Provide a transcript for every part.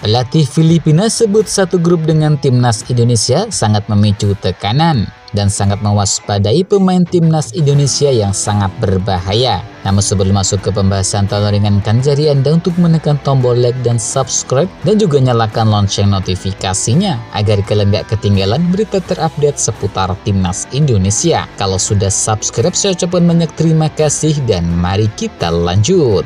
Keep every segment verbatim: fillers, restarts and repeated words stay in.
Pelatih Filipina sebut satu grup dengan timnas Indonesia sangat memicu tekanan dan sangat mewaspadai pemain timnas Indonesia yang sangat berbahaya. Namun sebelum masuk ke pembahasan, tolong ringankan jari Anda untuk menekan tombol like dan subscribe dan juga nyalakan lonceng notifikasinya agar kalian gak ketinggalan berita terupdate seputar timnas Indonesia. Kalau sudah subscribe, saya ucapkan banyak terima kasih dan mari kita lanjut.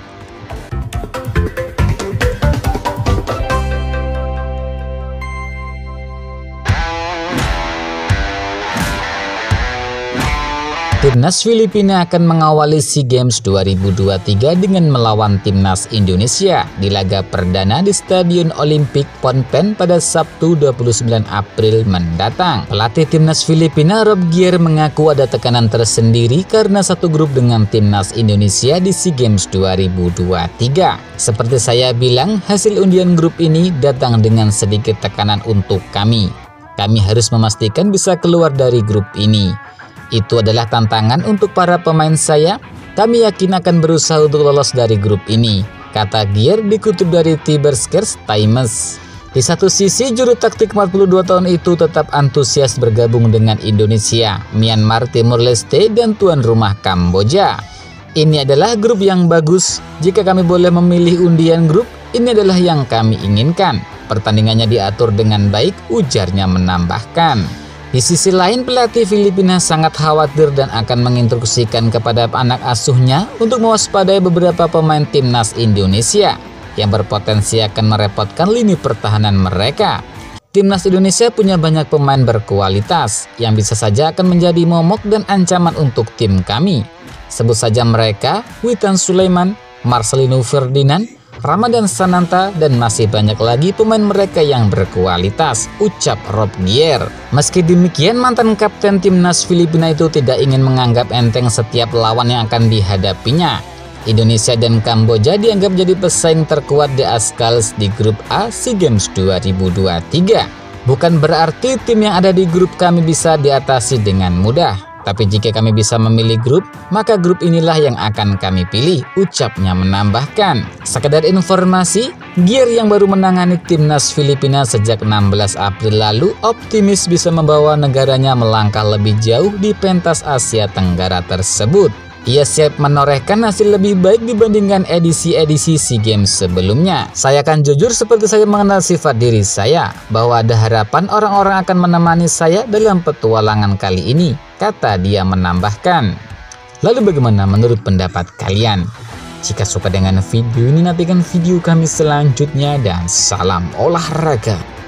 Timnas Filipina akan mengawali SEA Games dua ribu dua puluh tiga dengan melawan Timnas Indonesia di laga perdana di Stadion Olimpik Phnom Penh pada Sabtu dua puluh sembilan April mendatang. Pelatih Timnas Filipina Rob Gier mengaku ada tekanan tersendiri karena satu grup dengan Timnas Indonesia di SEA Games dua ribu dua puluh tiga. Seperti saya bilang, hasil undian grup ini datang dengan sedikit tekanan untuk kami. Kami harus memastikan bisa keluar dari grup ini. Itu adalah tantangan untuk para pemain saya. Kami yakin akan berusaha untuk lolos dari grup ini, kata Gier dikutip dari Tiberskers Times. Di satu sisi, juru taktik empat puluh dua tahun itu tetap antusias bergabung dengan Indonesia, Myanmar, Timur Leste, dan tuan rumah Kamboja. Ini adalah grup yang bagus. Jika kami boleh memilih undian grup, ini adalah yang kami inginkan. Pertandingannya diatur dengan baik, ujarnya menambahkan. Di sisi lain, pelatih Filipina sangat khawatir dan akan menginstruksikan kepada anak asuhnya untuk mewaspadai beberapa pemain timnas Indonesia yang berpotensi akan merepotkan lini pertahanan mereka. Timnas Indonesia punya banyak pemain berkualitas yang bisa saja akan menjadi momok dan ancaman untuk tim kami. Sebut saja mereka: Witan Sulaiman, Marcelino Ferdinand, Ramadan Sananta, dan masih banyak lagi pemain mereka yang berkualitas, ucap Rob Gier. Meski demikian, mantan kapten timnas Filipina itu tidak ingin menganggap enteng setiap lawan yang akan dihadapinya. Indonesia dan Kamboja dianggap jadi pesaing terkuat di Askals di grup A SEA Games dua ribu dua puluh tiga. Bukan berarti tim yang ada di grup kami bisa diatasi dengan mudah. Tapi jika kami bisa memilih grup, maka grup inilah yang akan kami pilih, ucapnya menambahkan. Sekedar informasi, Gier yang baru menangani timnas Filipina sejak enam belas April lalu optimis bisa membawa negaranya melangkah lebih jauh di pentas Asia Tenggara tersebut. Ia siap menorehkan hasil lebih baik dibandingkan edisi-edisi SEA Games sebelumnya. Saya akan jujur seperti saya mengenal sifat diri saya, bahwa ada harapan orang-orang akan menemani saya dalam petualangan kali ini, kata dia menambahkan. Lalu bagaimana menurut pendapat kalian? Jika suka dengan video ini, nantikan video kami selanjutnya dan salam olahraga.